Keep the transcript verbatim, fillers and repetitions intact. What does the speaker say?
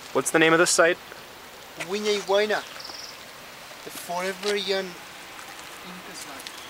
What's the name of this site? Wiña y Huayna, the forever young Inca site.